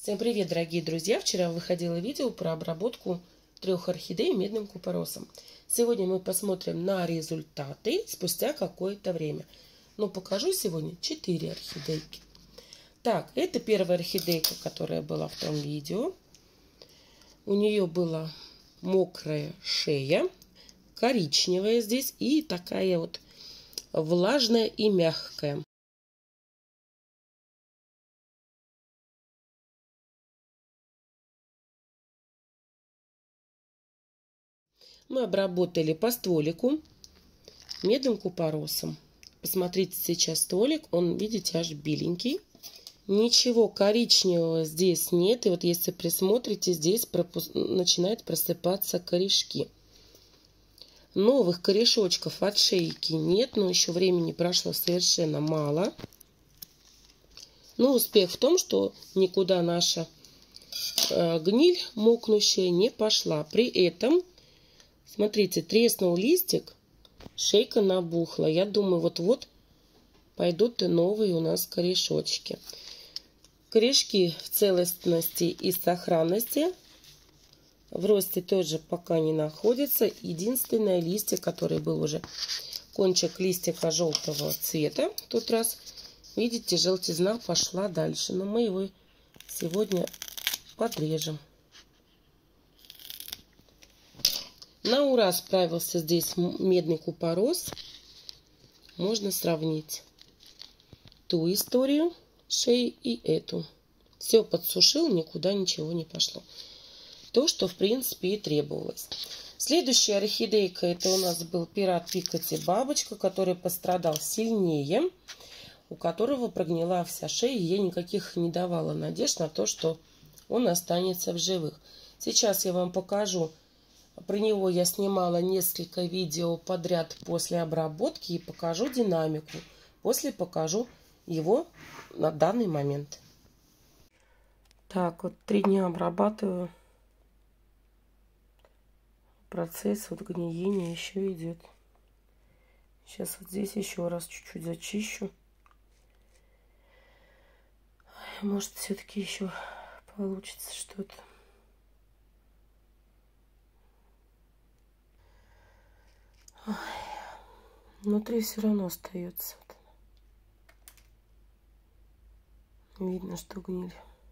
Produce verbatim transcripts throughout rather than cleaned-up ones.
Всем привет, дорогие друзья! Вчера выходило видео про обработку трех орхидей медным купоросом. Сегодня мы посмотрим на результаты спустя какое-то время. Но покажу сегодня четыре орхидейки. Так, это первая орхидейка, которая была в том видео. У нее была мокрая шея, коричневая здесь и такая вот влажная и мягкая. Мы обработали по стволику медным купоросом. Посмотрите сейчас стволик, он, видите, аж беленький. Ничего коричневого здесь нет. И вот если присмотрите, здесь пропус... начинают просыпаться корешки. Новых корешочков от шейки нет, но еще времени прошло совершенно мало. Но успех в том, что никуда наша э, гниль мокнущая не пошла. При этом, смотрите, треснул листик, шейка набухла. Я думаю, вот-вот пойдут и новые у нас корешочки. Корешки в целостности и сохранности. В росте тоже пока не находится. Единственное, листик, который был уже кончик листика желтого цвета, в тот раз, видите, желтизна пошла дальше. Но мы его сегодня подрежем. На ура справился здесь медный купорос. Можно сравнить ту историю шеи и эту. Все подсушил, никуда ничего не пошло. То, что в принципе и требовалось. Следующая орхидейка, это у нас был пират Пикати бабочка, который пострадал сильнее, у которого прогнила вся шея. Я никаких не давала надежд на то, что он останется в живых. Сейчас я вам покажу. Про него я снимала несколько видео подряд после обработки и покажу динамику. После покажу его на данный момент. Так, вот три дня обрабатываю. Процесс вот гниения еще идет. Сейчас вот здесь еще раз чуть-чуть зачищу. Может, все-таки еще получится что-то. Внутри все равно остается. Видно, что гниль.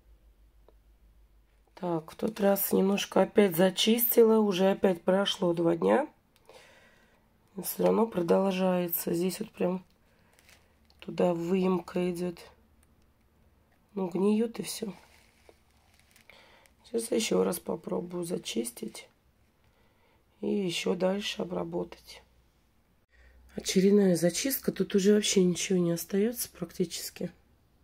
Так, в тот раз немножко опять зачистила. Уже опять прошло два дня. Но все равно продолжается. Здесь вот прям туда выемка идет. Ну, гниет и все. Сейчас еще раз попробую зачистить. И еще дальше обработать. Очередная зачистка. Тут уже вообще ничего не остается практически.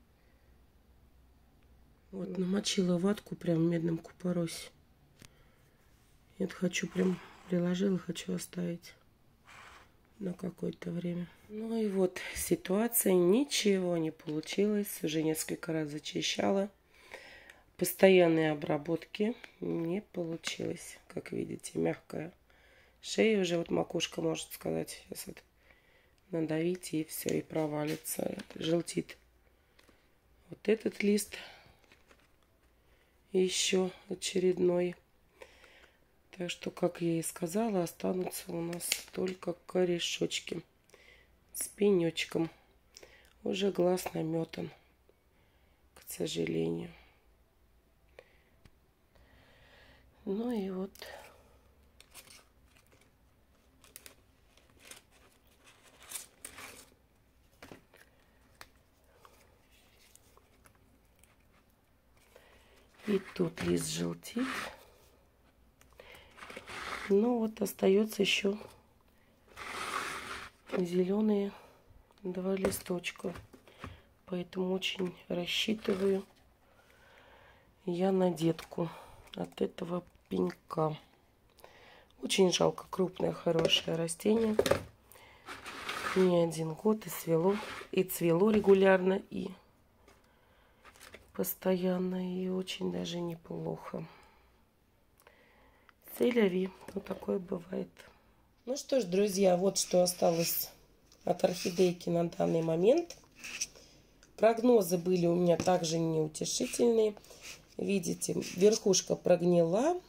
Вот, намочила ватку прям в медном купоросе. Это хочу прям приложила, хочу оставить на какое-то время. Ну и вот ситуация, ничего не получилось. Уже несколько раз зачищала. Постоянные обработки не получилось. Как видите, мягкая шея. Уже вот макушка, может сказать. Сейчас вот надавить и все, и провалится. Желтит вот этот лист. Еще очередной. Так что, как я и сказала, останутся у нас только корешочки с пенечком. Уже глаз наметан, к сожалению. Ну и вот. И тут лист желтит. Ну вот остается еще зеленые два листочка. Поэтому очень рассчитываю я на детку от этого пенька. Очень жалко, крупное хорошее растение. Не один год и цвело, и цвело регулярно, и постоянно, и очень даже неплохо. Селяви, вот такое бывает. Ну что ж, друзья, вот что осталось от орхидейки на данный момент. Прогнозы были у меня также неутешительные. Видите, верхушка прогнила.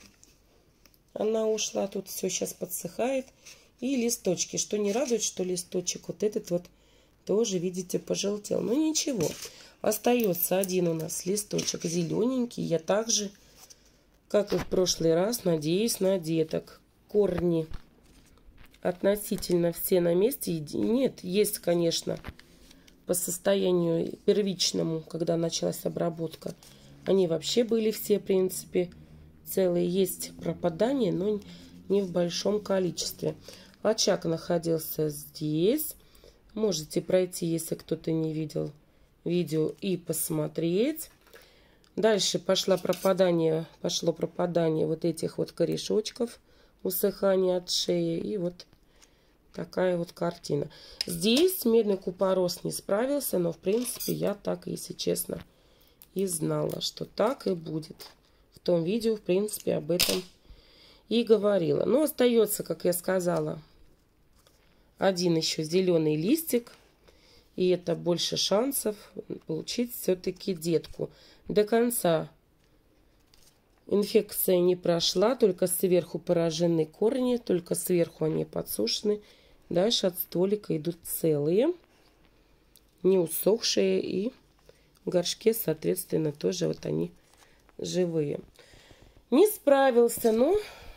Она ушла. Тут все сейчас подсыхает. И листочки. Что не радует, что листочек вот этот вот тоже, видите, пожелтел. Но ничего. Остается один у нас листочек зелененький. Я также, как и в прошлый раз, надеюсь на деток. Корни относительно все на месте. Нет, есть, конечно, по состоянию первичному, когда началась обработка, они вообще были все, в принципе, целые. Есть пропадание, но не в большом количестве. Очаг находился здесь. Можете пройти, если кто-то не видел видео, и посмотреть. Дальше пошло пропадание, пошло пропадание вот этих вот корешочков, усыхание от шеи. И вот такая вот картина. Здесь медный купорос не справился, но в принципе я так, если честно, и знала, что так и будет. В том видео, в принципе, об этом и говорила. Но остается, как я сказала, один еще зеленый листик. И это больше шансов получить все-таки детку. До конца инфекция не прошла, только сверху поражены корни, только сверху они подсушены. Дальше от стволика идут целые, не усохшие, и в горшке, соответственно, тоже вот они живые. Не справился, но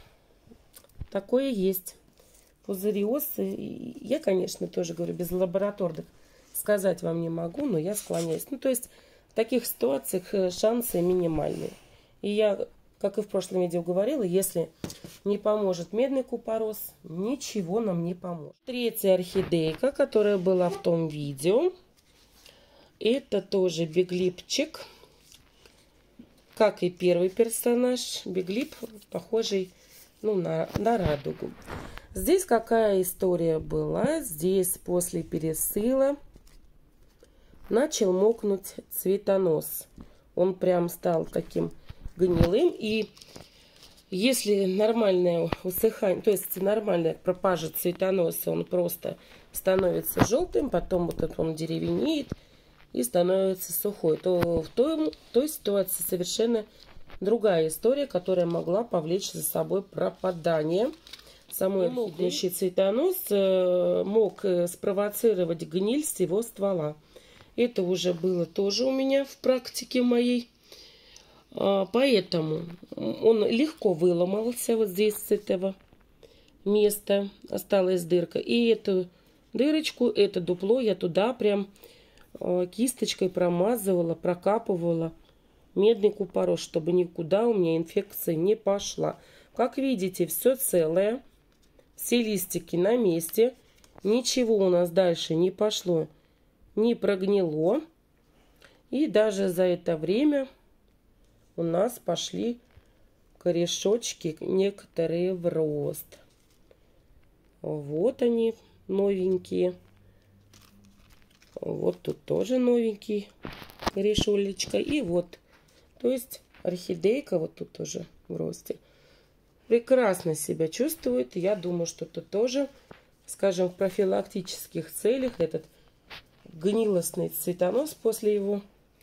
такое есть. Пузыриоз, я, конечно, тоже говорю, без лабораторных сказать вам не могу, но я склоняюсь. Ну, то есть в таких ситуациях шансы минимальные. И я, как и в прошлом видео говорила, если не поможет медный купорос, ничего нам не поможет. Третья орхидейка, которая была в том видео, это тоже биглипчик. Как и первый персонаж, биглип, похожий, ну, на, на радугу. Здесь какая история была? Здесь после пересыла начал мокнуть цветонос. Он прям стал таким гнилым. И если нормальное усыхание, то есть нормальная пропажа цветоноса, он просто становится желтым, потом вот это он деревенеет и становится сухой, то в той, той ситуации совершенно другая история, которая могла повлечь за собой пропадание. Самой орхидеющий цветонос э, мог э, спровоцировать гниль с его ствола. Это уже было тоже у меня в практике моей. А, поэтому он легко выломался вот здесь с этого места. Осталась дырка. И эту дырочку, это дупло я туда прям э, кисточкой промазывала, прокапывала медный купорос, чтобы никуда у меня инфекция не пошла. Как видите, все целое. Все листики на месте. Ничего у нас дальше не пошло, не прогнило. И даже за это время у нас пошли корешочки некоторые в рост. Вот они, новенькие. Вот тут тоже новенький корешолечка. И вот, то есть орхидейка вот тут тоже в росте. Прекрасно себя чувствует. Я думаю, что это тоже, скажем, в профилактических целях этот гнилостный цветонос после его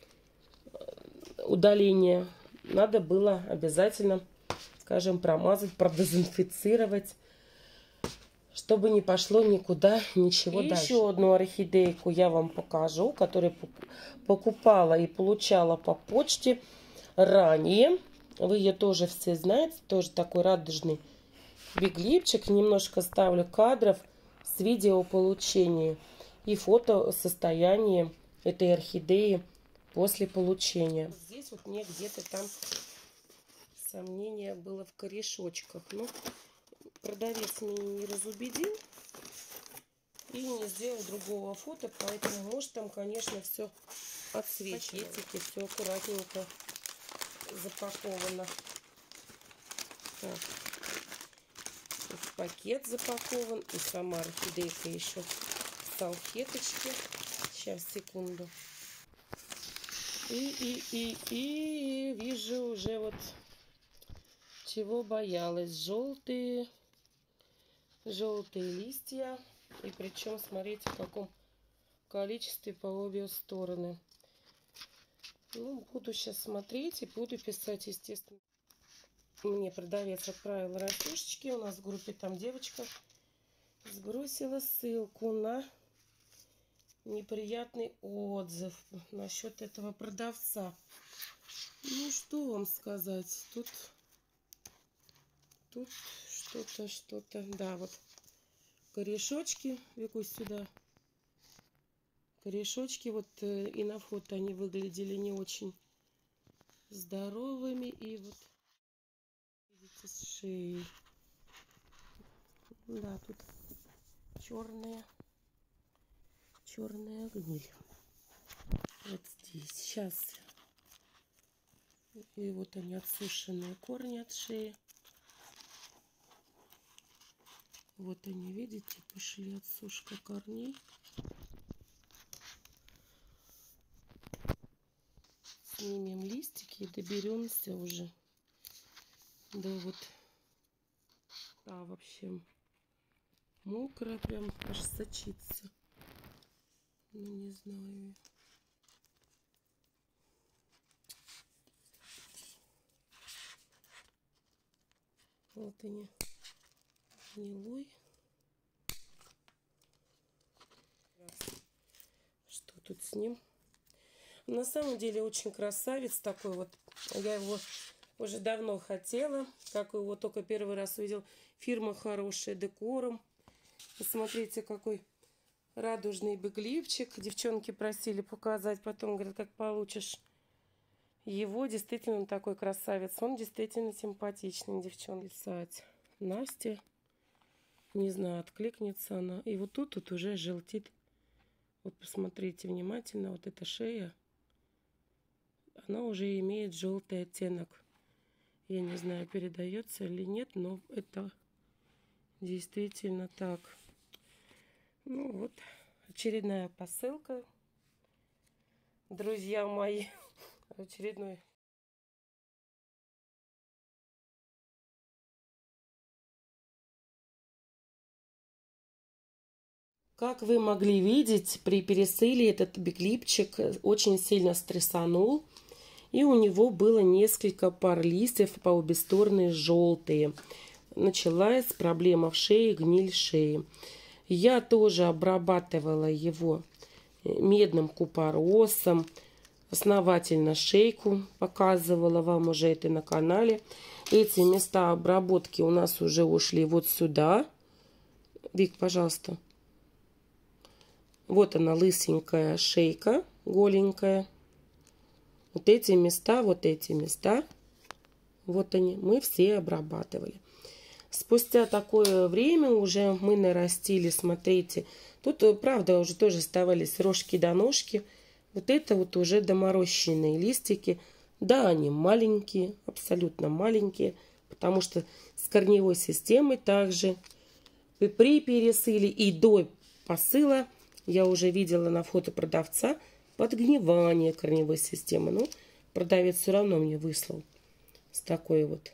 удаления надо было обязательно, скажем, промазать, продезинфицировать, чтобы не пошло никуда ничего и дальше. Еще одну орхидейку я вам покажу, которую покупала и получала по почте ранее. Вы ее тоже все знаете, тоже такой радужный биглипчик. Немножко ставлю кадров с видео получения и фото состояния этой орхидеи после получения. Здесь вот мне где-то там сомнение было в корешочках. Но продавец меня не разубедил и не сделал другого фото, поэтому может там, конечно, все отсвечивает. Пакетики, все аккуратненько запаковано. Так. В пакет запакован. И сама орхидейка еще в салфеточке. Сейчас, секунду. И, и, и, и вижу уже вот чего боялась. Желтые, желтые листья. И причем, смотрите, в каком количестве по обе стороны. Ну, буду сейчас смотреть и буду писать, естественно. Мне продавец отправил растушечки. У нас в группе там девочка сбросила ссылку на неприятный отзыв насчет этого продавца. Ну, что вам сказать? Тут, тут что-то, что-то. Да, вот корешочки. Викусь, сюда. Корешочки. Вот э, и на фото они выглядели не очень здоровыми. И вот, видите, с шеей. Да, тут черная, черная гниль. Вот здесь. Сейчас. И вот они, отсушенные корни от шеи. Вот они, видите, пошли отсушка корней. Снимем листики и доберемся уже до вот, да, вообще мокро, прям аж сочится. Ну, не знаю. Вот они, гнилой. Что тут с ним? На самом деле очень красавец такой вот. Я его уже давно хотела. Как его только первый раз увидел. Фирма хорошая, декором. Посмотрите, какой радужный биглипчик. Девчонки просили показать. Потом говорят, как получишь его. Действительно он такой красавец. Он действительно симпатичный, девчонки. Писать. Настя. Не знаю, откликнется она. И вот тут, тут уже желтит. Вот посмотрите внимательно. Вот эта шея. Она уже имеет желтый оттенок. Я не знаю, передается или нет, но это действительно так. Ну вот, очередная посылка. Друзья мои, очередной. Как вы могли видеть, при пересыле этот биглипчик очень сильно стрессанул. И у него было несколько пар листьев по обе стороны желтые. Началась проблема в шее, гниль шеи. Я тоже обрабатывала его медным купоросом. Основательно шейку показывала вам уже это на канале. Эти места обработки у нас уже ушли вот сюда. Вик, пожалуйста. Вот она, лысенькая шейка, голенькая. Вот эти места, вот эти места, вот они, мы все обрабатывали. Спустя такое время уже мы нарастили, смотрите, тут, правда, уже тоже оставались рожки до ножки. Вот это вот уже доморощенные листики. Да, они маленькие, абсолютно маленькие, потому что с корневой системой также при пересыле и до посыла я уже видела на фото продавца подгнивание корневой системы. Ну, продавец все равно мне выслал с такой вот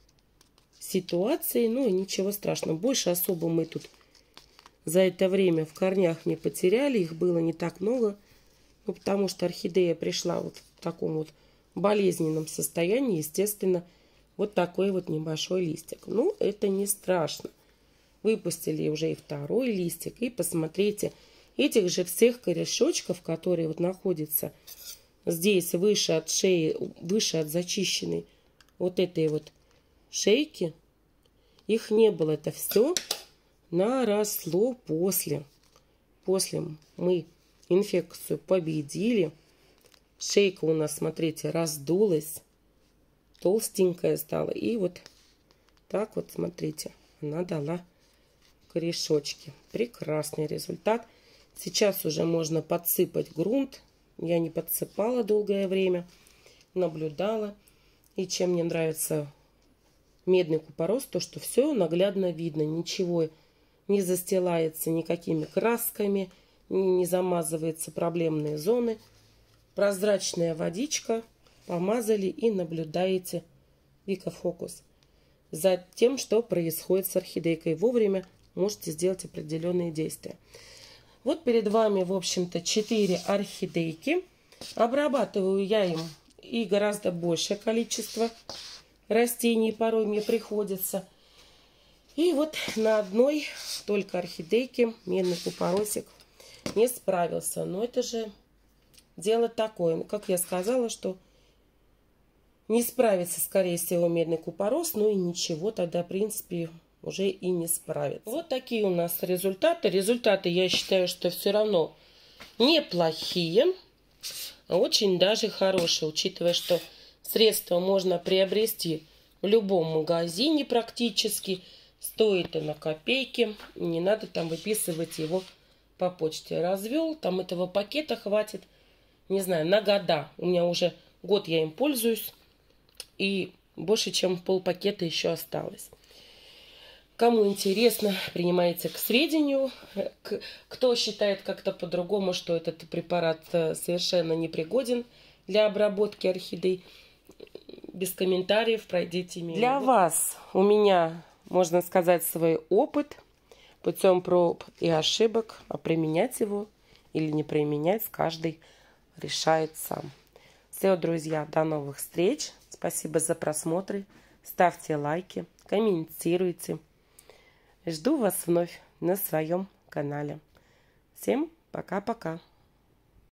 ситуацией. Ну, и ничего страшного. Больше особо мы тут за это время в корнях не потеряли. Их было не так много. Ну, потому что орхидея пришла вот в таком вот болезненном состоянии. Естественно, вот такой вот небольшой листик. Ну, это не страшно. Выпустили уже и второй листик. И посмотрите, этих же всех корешочков, которые вот находятся здесь выше от шеи, выше от зачищенной вот этой вот шейки, их не было. Это все наросло после. После мы инфекцию победили. Шейка у нас, смотрите, раздулась, толстенькая стала. И вот так вот, смотрите, она дала корешочки. Прекрасный результат. Сейчас уже можно подсыпать грунт. Я не подсыпала долгое время. Наблюдала. И чем мне нравится медный купорос, то что все наглядно видно. Ничего не застилается никакими красками. Не замазываются проблемные зоны. Прозрачная водичка. Помазали и наблюдаете, Вика, фокус, за тем, что происходит с орхидейкой. Вовремя можете сделать определенные действия. Вот перед вами, в общем-то, четыре орхидейки. Обрабатываю я им и гораздо большее количество растений порой мне приходится. И вот на одной только орхидейке медный купоросик не справился. Но это же дело такое. Ну, как я сказала, что не справится, скорее всего, медный купорос. Ну и ничего, тогда, в принципе, уже и не справится. Вот такие у нас результаты. Результаты, я считаю, что все равно неплохие, а очень даже хорошие, учитывая, что средства можно приобрести в любом магазине практически. Стоит оно копейки. Не надо там выписывать его по почте. Развел, там этого пакета хватит, не знаю, на года. У меня уже год я им пользуюсь. И больше, чем полпакета еще осталось. Кому интересно, принимайте к сведению. Кто считает как-то по-другому, что этот препарат совершенно непригоден для обработки орхидей, без комментариев пройдите мимо. Для вас у меня, можно сказать, свой опыт путем проб и ошибок, а применять его или не применять каждый решает сам. Все, друзья, до новых встреч. Спасибо за просмотры. Ставьте лайки, комментируйте. Жду вас вновь на своем канале. Всем пока-пока.